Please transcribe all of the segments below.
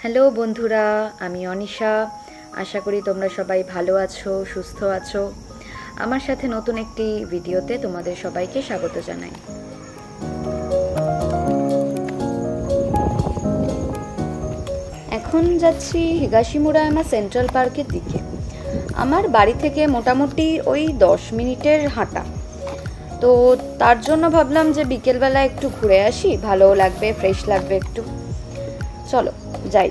Hello বন্ধুরা, আমি অনিশা। আশা করি তোমরা সবাই ভালো আছো, সুস্থ আছো। আমার সাথে নতুন একটি ভিডিওতে তোমাদের সবাইকে স্বাগত জানাই। এখন যাচ্ছি হিগাশিমুরায়ামা সেন্ট্রাল পার্কের দিকে। আমার বাড়ি থেকে মোটামুটি ওই 10 মিনিটের হাঁটা। তো তার জন্য ভাবলাম যে বিকেলবেলা একটু ঘুরে আসি, ভালো লাগবে, ফ্রেশ লাগবে একটু। চলো যাই।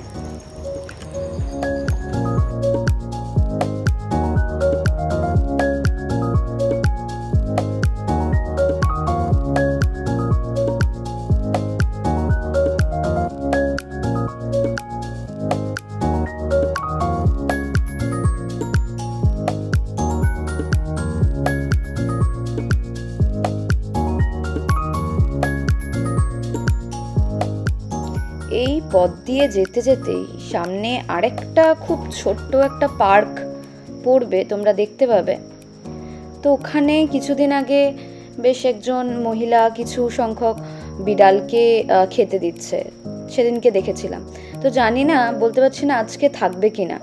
এই পথ দিয়ে যেতে যেতেই সামনে আরেকটা খুব ছোট্ট একটা পার্ক পড়বে, তোমরা দেখতে পাবে। তো ওখানে কিছুদিন আগে বেশ একজন মহিলা কিছু সংখ্যক বিড়ালকে খেতে দিচ্ছে, সেদিনকে দেখেছিলাম। তো জানি না, বলতে পারছি না আজকে থাকবে কিনা।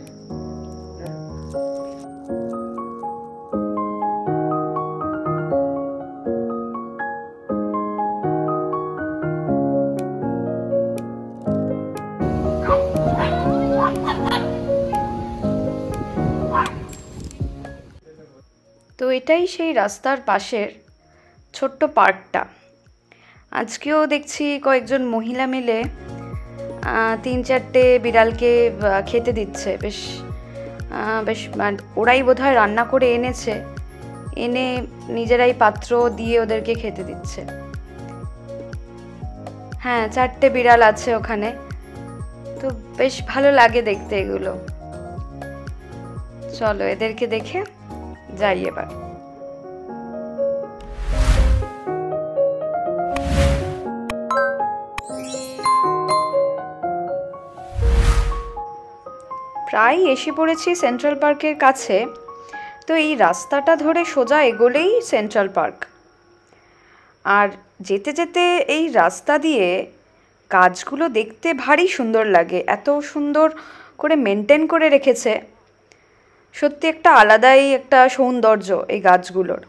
তো এটাই সেই রাস্তার পাশের ছোট্ট পার্কটা। আজকেও দেখছি কয়েকজন মহিলা মিলে 3-4টে বিড়ালকে খেতে দিচ্ছে। বেশ বেশ ওরাই বোধহয় রান্না করে এনেছে, এনে নিজেরাই পাত্র দিয়ে ওদেরকে খেতে দিচ্ছে। হ্যাঁ, 4টে বিড়াল আছে ওখানে। তো বেশ ভালো লাগে দেখতে এগুলো। চলো এদেরকে দেখে যাই এবার। প্রায় এসে পড়েছি সেন্ট্রাল পার্কের কাছে। তো এই রাস্তাটা ধরে সোজা এগোলেই সেন্ট্রাল পার্ক। আর যেতে যেতে এই রাস্তা দিয়ে গাছগুলো দেখতে ভারী সুন্দর লাগে, এত সুন্দর করে মেনটেন করে রেখেছে। সত্যি একটা আলাদাই একটা সৌন্দর্য এই গাছগুলোর।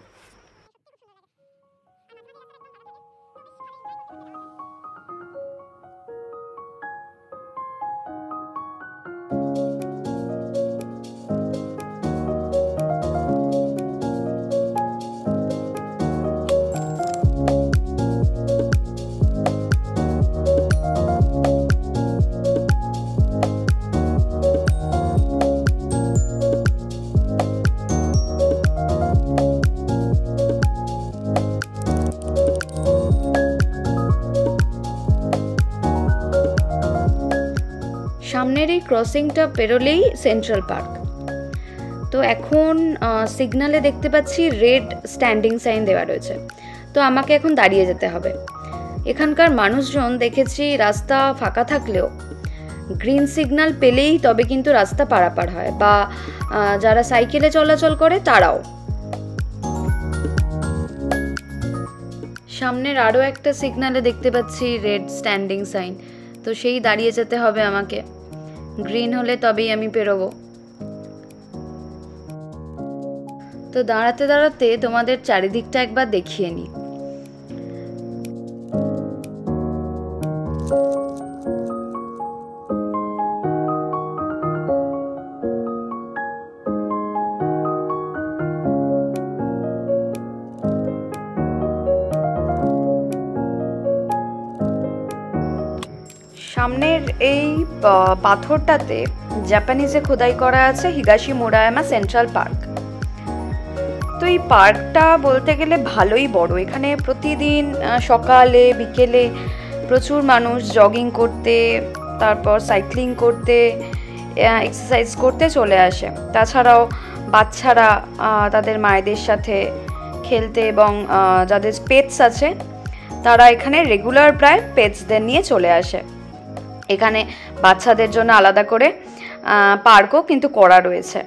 সামনের এই ক্রসিংটা পেরোলেই সেন্ট্রাল পার্ক। তো এখন সিগনালে দেখতে পাচ্ছি রেড স্ট্যান্ডিং সাইন দেওয়া রয়েছে। তো আমাকে এখন দাঁড়িয়ে যেতে হবে। এখানকার মানুষজন দেখেছি রাস্তা ফাঁকা থাকলেও গ্রিন সিগন্যাল পেলেই তবে কিন্তু রাস্তা পারাপার হয়, বা যারা সাইকেলে চলাচল করে তারাও। সামনের আরও একটা সিগন্যালে দেখতে পাচ্ছি রেড স্ট্যান্ডিং সাইন। তো সেই দাঁড়িয়ে যেতে হবে আমাকে। গ্রিন হলে তবেই আমি পেরোবো। তো দাঁড়াতে দাঁড়াতে তোমাদের চারিদিকটা একবার দেখিয়ে নিই। সামনের এই পাথরটাতে জাপানিজে খোদাই করা আছে হিগাশিমুরায়ামা সেন্ট্রাল পার্ক। তো এই পার্কটা বলতে গেলে ভালোই বড়। এখানে প্রতিদিন সকালে বিকেলে প্রচুর মানুষ জগিং করতে, তারপর সাইক্লিং করতে, এক্সারসাইজ করতে চলে আসে। তাছাড়াও বাচ্চারা তাদের মায়েদের সাথে খেলতে, এবং যাদের পেটস আছে তারা এখানে রেগুলার প্রায় পেটসদের নিয়ে চলে আসে। এখানে বাচ্চাদের জন্য আলাদা করে পার্কও কিন্তু করা রয়েছে।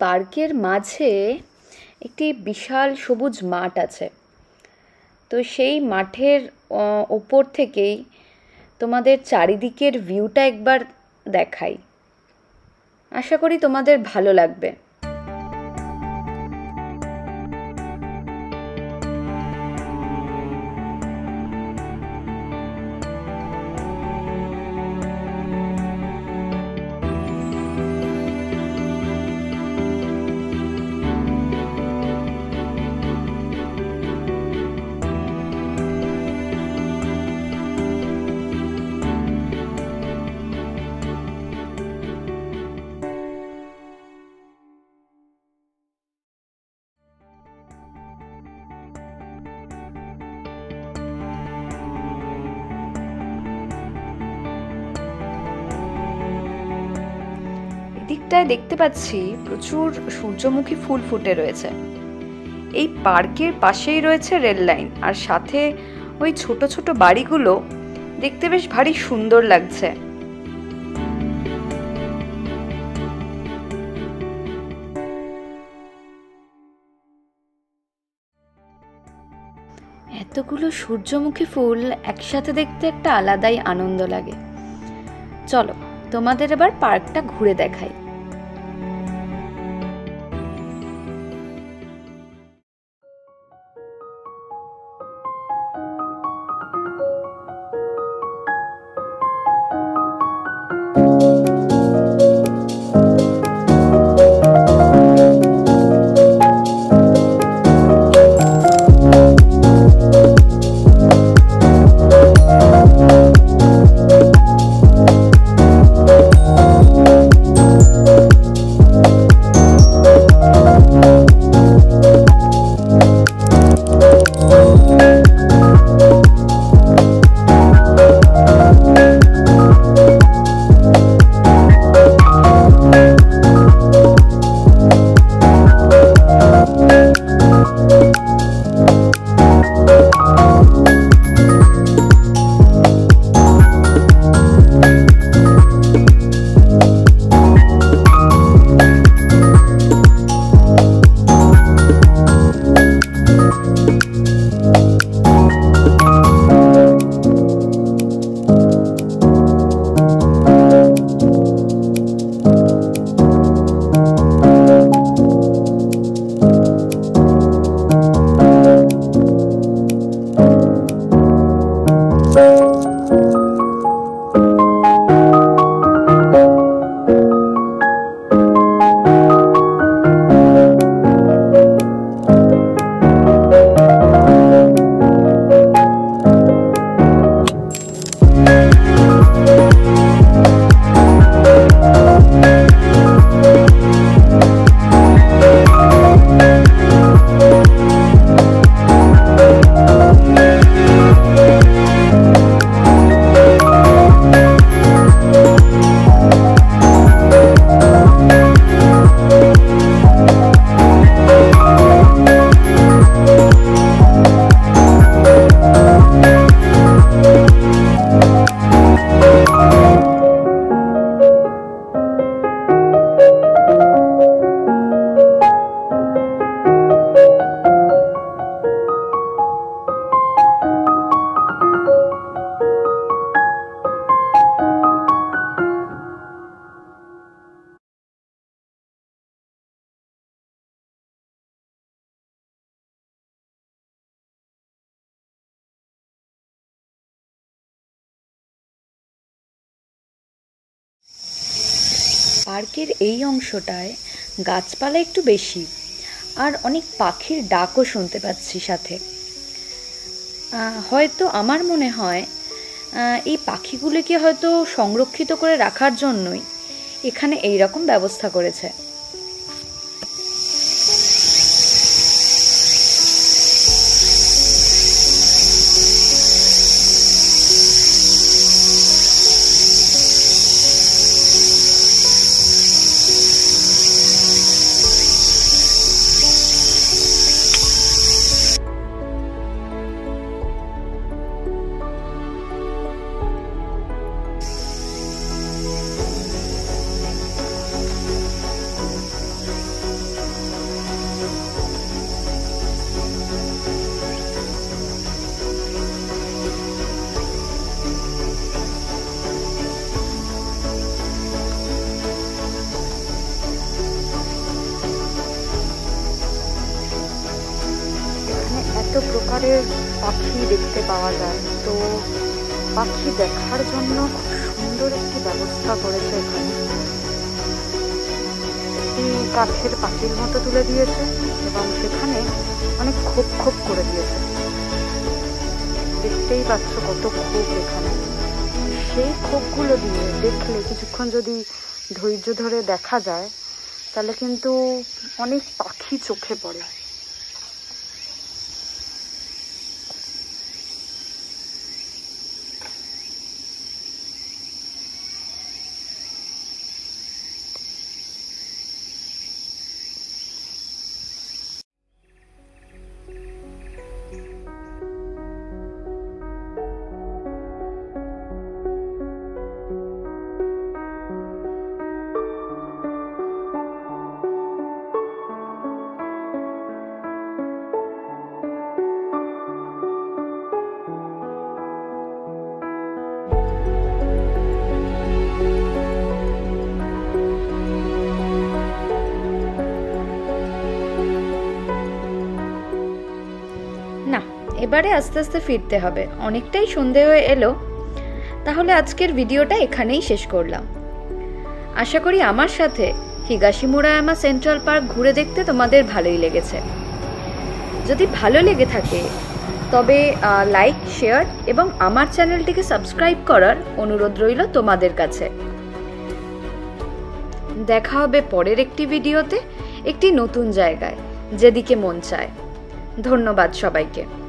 পার্কের মাঝে একটি বিশাল সবুজ মাঠ আছে। তো সেই মাঠের ওপর থেকেই তোমাদের চারিদিকের ভিউটা একবার দেখাই। আশা করি তোমাদের ভালো লাগবে। দিকটায় দেখতে পাচ্ছি প্রচুর সূর্যমুখী ফুল ফুটে রয়েছে। এই পার্কের পাশেই রয়েছে রেল লাইন, আর সাথে ওই ছোট ছোট বাড়িগুলো দেখতে বেশ ভারী সুন্দর লাগছে। এতগুলো সূর্যমুখী ফুল একসাথে দেখতে একটা আলাদাই আনন্দ লাগে। চলো তোমাদের এবার পার্কটা ঘুরে দেখাই। পার্কের এই অংশটায় গাছপালা একটু বেশি, আর অনেক পাখির ডাকও শুনতে পাচ্ছি সাথে। হয়তো আমার মনে হয় এই পাখিগুলোকে হয়তো সংরক্ষিত করে রাখার জন্যই এখানে এই রকম ব্যবস্থা করেছে। কত প্রকারের পাখি দেখতে পাওয়া যায়। তো পাখি দেখার জন্য খুব সুন্দর একটি ব্যবস্থা করেছে এখানে। একটি কাঠের পাঁচিল মতো তুলে দিয়েছে এবং সেখানে অনেক খোপ খোপ করে দিয়েছে। দেখতেই পাচ্ছ কত খোপ এখানে। সেই খোপগুলো দিয়ে দেখলে কিছুক্ষণ যদি ধৈর্য ধরে দেখা যায় তাহলে কিন্তু অনেক পাখি চোখে পড়ে। না, এবারে আস্তে আস্তে ফিরতে হবে, অনেকটাই সন্ধে হয়ে এলো। তাহলে আজকের ভিডিওটা এখানেই শেষ করলাম। আশা করি আমার সাথে হিগাশিমুরায়ামা সেন্ট্রাল পার্ক ঘুরে দেখতে তোমাদের ভালোই লেগেছে। যদি ভালো লেগে থাকে তবে লাইক, শেয়ার এবং আমার চ্যানেলটিকে সাবস্ক্রাইব করার অনুরোধ রইল তোমাদের কাছে। দেখা হবে পরের একটি ভিডিওতে একটি নতুন জায়গায়, যেদিকে মন চায়। ধন্যবাদ সবাইকে।